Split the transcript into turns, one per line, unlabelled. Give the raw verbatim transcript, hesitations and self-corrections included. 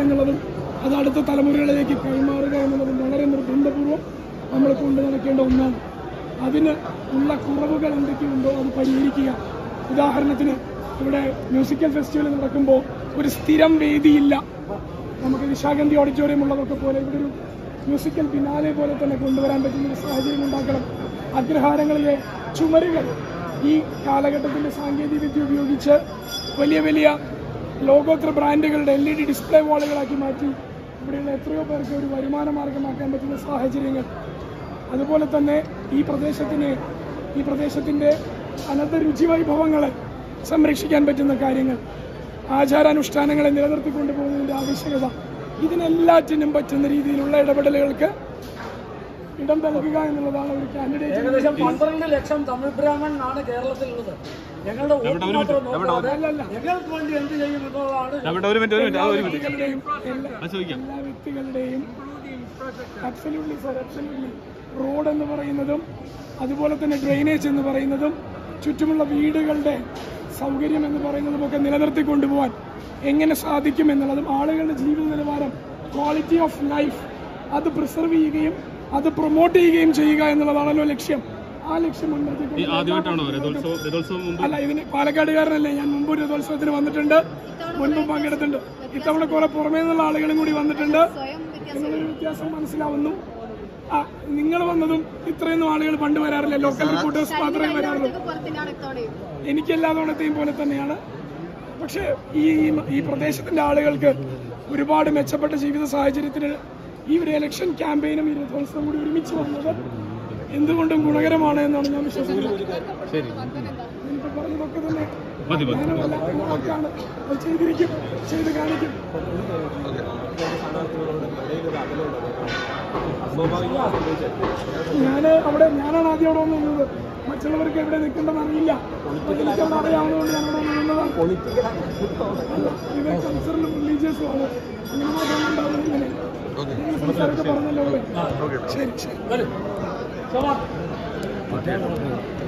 എന്നുള്ളതും അത് അടുത്ത തലമുറകളിലേക്ക് കൈമാറുക എന്നുള്ളതും വളരെ നിർബന്ധപൂർവ്വം നമ്മൾ കൊണ്ടു നടക്കേണ്ട ഒന്നാണ്. അതിന് ഉള്ള കുറവുകൾ എന്തൊക്കെയുണ്ടോ അത് പരിഹരിക്കുക. ഉദാഹരണത്തിന് ഇവിടെ മ്യൂസിക്കൽ ഫെസ്റ്റിവൽ നടക്കുമ്പോൾ ഒരു സ്ഥിരം വേദിയില്ല. നമുക്ക് നിശാഗന്ധി ഓഡിറ്റോറിയം ഉള്ളതൊക്കെ പോലെ ഇവിടെ ഒരു മ്യൂസിക്കൽ ബിനാലെ പോലെ തന്നെ കൊണ്ടുവരാൻ പറ്റുന്ന ഒരു സാഹചര്യം ഉണ്ടാക്കണം. അഗ്രഹാരങ്ങളിലെ ചുമരുകൾ ഈ കാലഘട്ടത്തിൻ്റെ സാങ്കേതിക വിദ്യ ഉപയോഗിച്ച് വലിയ വലിയ ലോകോത്തര ബ്രാൻഡുകളുടെ എൽ ഇ ഡി ഡിസ്പ്ലേ വാളുകളാക്കി മാറ്റി ഇവിടെയുള്ള എത്രയോ പേർക്ക് ഒരു വരുമാന മാർഗമാക്കാൻ പറ്റുന്ന സാഹചര്യങ്ങൾ. അതുപോലെ തന്നെ ഈ പ്രദേശത്തിന് ഈ പ്രദേശത്തിൻ്റെ അനന്ത രുചിവൈഭവങ്ങളെ സംരക്ഷിക്കാൻ പറ്റുന്ന കാര്യങ്ങൾ, ആചാരാനുഷ്ഠാനങ്ങളെ നിലനിർത്തിക്കൊണ്ടുപോകുന്നതിൻ്റെ ആവശ്യകത, ഇതിനെല്ലാറ്റിനും പറ്റുന്ന രീതിയിലുള്ള ഇടപെടലുകൾക്ക് ഇടം നൽകുക എന്നുള്ളതാണ് ഒരു കാൻഡിഡേറ്റ്.
ഏകദേശം പന്ത്രണ്ട് ലക്ഷം തമിഴ് ബ്രാഹ്മണനാണ് കേരളത്തിലുള്ളത്. ഞങ്ങളുടെ ഞങ്ങൾക്ക് വേണ്ടി എന്ത് ചെയ്യും എന്നുള്ളതാണ്
എല്ലാ വ്യക്തികളുടെയും അബ്സല്യൂട്ട്ലി സർ അബ്സല്യൂട്ട്ലി റോഡ് എന്ന് പറയുന്നതും അതുപോലെ തന്നെ ഡ്രെയിനേജ് എന്ന് പറയുന്നതും ചുറ്റുമുള്ള വീടുകളുടെ സൗകര്യം എന്ന് പറയുന്നതും ഒക്കെ നിലനിർത്തിക്കൊണ്ടുപോകാൻ എങ്ങനെ സാധിക്കും എന്നുള്ളതും ആളുകളുടെ ജീവിത നിലവാരം, ക്വാളിറ്റി ഓഫ് ലൈഫ് അത് പ്രിസർവ് ചെയ്യുകയും അത് പ്രൊമോട്ട് ചെയ്യുകയും ചെയ്യുക എന്നുള്ളതാണല്ലോ ലക്ഷ്യം. ആ ലക്ഷ്യം മുൻനിർത്തിക്കൊണ്ട് അല്ല, ഇതിന് പാലക്കാടുകാരനല്ലേ, ഞാൻ മുമ്പ് രഥോത്സവത്തിന് വന്നിട്ടുണ്ട്, മുൻപ് പങ്കെടുത്തിട്ടുണ്ട്. ഇത്തവണ കുറെ പുറമേ നിന്നുള്ള ആളുകളും കൂടി വന്നിട്ടുണ്ട് എന്നുള്ളൊരു വ്യത്യാസം മനസ്സിലാവുന്നു. ആ നിങ്ങൾ വന്നതും ഇത്രയൊന്നും ആളുകൾ പണ്ട് വരാറില്ല, ലോക്കൽ റിപ്പോർട്ടേഴ്സ് മാത്രമേ വരാറുള്ളൂ. എനിക്ക് എല്ലാ തവണത്തെയും പോലെ തന്നെയാണ്. പക്ഷേ ഈ ഈ പ്രദേശത്തിന്റെ ആളുകൾക്ക് ഒരുപാട് മെച്ചപ്പെട്ട ജീവിത സാഹചര്യത്തിന് ഈ ഒരു ഇലക്ഷൻ ക്യാമ്പയിനും ഈ രഥോത്സവം കൂടി ഒരുമിച്ച് വന്നത് എന്തുകൊണ്ടും ഗുണകരമാണ് എന്നാണ് ഞാൻ വിശ്വസിക്കുന്നത്. എനിക്ക് പറഞ്ഞതൊക്കെ തന്നെ ഞാനല്ല ചെയ്തിരിക്കും, ചെയ്ത് കാണിക്കും. ഞാൻ അവിടെ ഞാനാണ് ആദ്യം അവിടെ വന്നിരുന്നത്. മറ്റുള്ളവർക്ക് എവിടെ നിൽക്കേണ്ടെന്ന് അറിയില്ല, എനിക്കവിടെ അറിയാവുന്നതുകൊണ്ട് ഞാൻ അവിടെ നിന്നതാണ്. ഇത് കൾച്ചറലും റിലീജിയസും ആണ്, അങ്ങനെ മാത്രം ഇങ്ങനെ സംസാരമൊക്കെ പറഞ്ഞല്ലോ. ശരി ശരി.